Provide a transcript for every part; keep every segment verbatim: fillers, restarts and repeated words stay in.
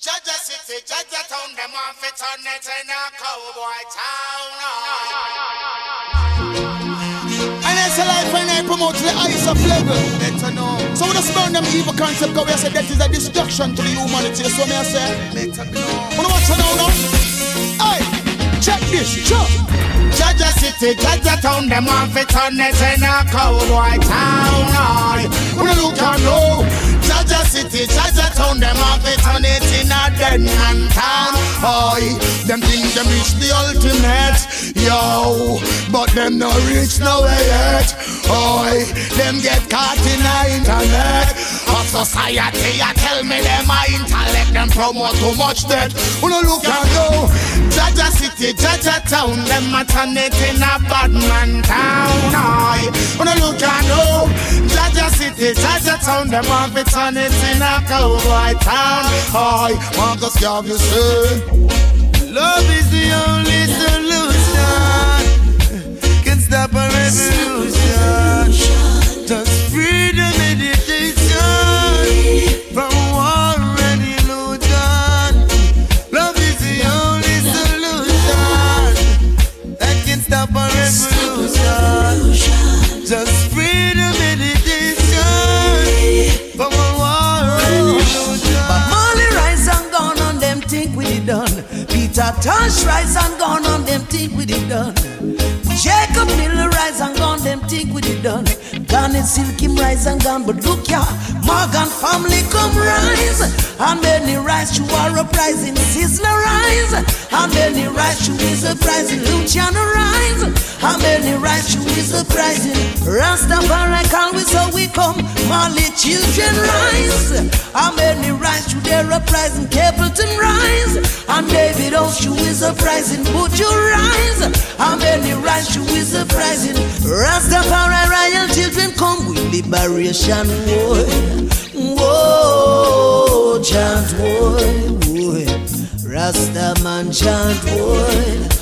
Jaja City, Jaja Town, them want fit on it in a cowboy town. And it's a life and I promote the ice of level. Better know. So we just burn them evil concept because we say that is a destruction to the humanity. So me I say, Better know. wanna watch it now now? Hey, check this, check. Jaja City, Jaja Town, them want fit on it in a cowboy town. Wanna look and know. Jaja City, Jaja Town, them have it on it in a den and town. Oi, them think them reach the ultimate, yo, but them no reach nowhere yet. Oi, them get caught in the internet of society. I tell me them my intellect, them promote too much dead. Wanna look and go. Jaja City, Jaja Town, them a turn it in a bad man town. Oi, wanna look and go. Jaja City, Jaja Town, them have it on it in a cowboy town. Oi, Marcus Garvey say, love is the only solution. Can stop a revolution. Just freedom, meditation from war and illusion. Love is the only solution that can stop a revolution. Just freedom, meditation from war and illusion. But Molly rise and gone on them think we did done. Peter Tosh rise and gone on them think we did done. Jacob Miller rise and gone them think we did done. Garnet Silkim rise and gone, but look ya, Morgan family come rise. And many rise to our uprising, Sizzler rise. And many rise to his uprising, Luciano rise. And many rise to his uprising, Rastafari call we so we come. Molly children rise. And many rise to their uprising, Capleton rise. And David Oshu is uprising, would you rise? And many rise to his uprising, Rastafari royal children come with liberation war. Whoa, chant war, war. Rasta man chant war.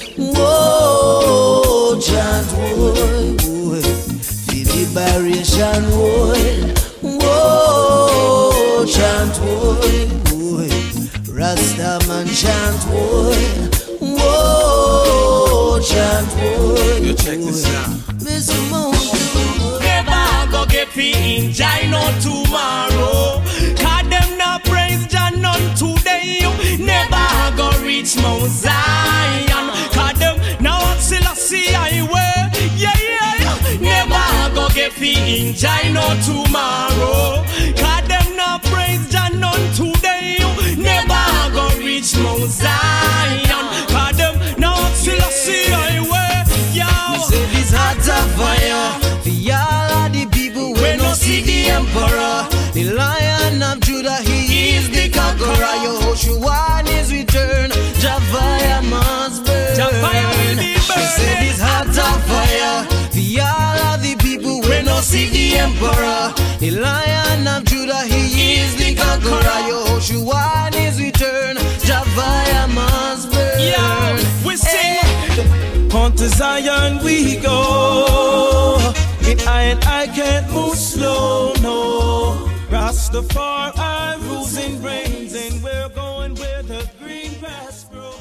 Whoa, chant war, war. The liberation war. Whoa, chant war, war. Rasta man chant war. Whoa, chant war. You check this out. Mister Moon. Never go get fi enjoy no tomorrow. Cause them not praise Jah none today. Never go reach Mount Zion. Cause them now Selassie I way. Yeah, yeah, yeah. Never go get fi enjoy no tomorrow. Cause them not praise Jah none today. Never go reach Mount Zion. Cause them now Selassie I way. Yo, say this heart of fire. For all of the people when no see the emperor. The Lion of Judah, he is the conqueror. Yehoshua is return. Javaya must burn. Javaya will be burning. Say this heart of fire. For all of the people when no see the emperor. The Lion of Judah, he is the conqueror. Yehoshua is return. Javaya must burn. yeah, we sing. On to Zion we go. It I and I can't move slow, no. Rastafari rules and reigns, and we're going where the green grass grows.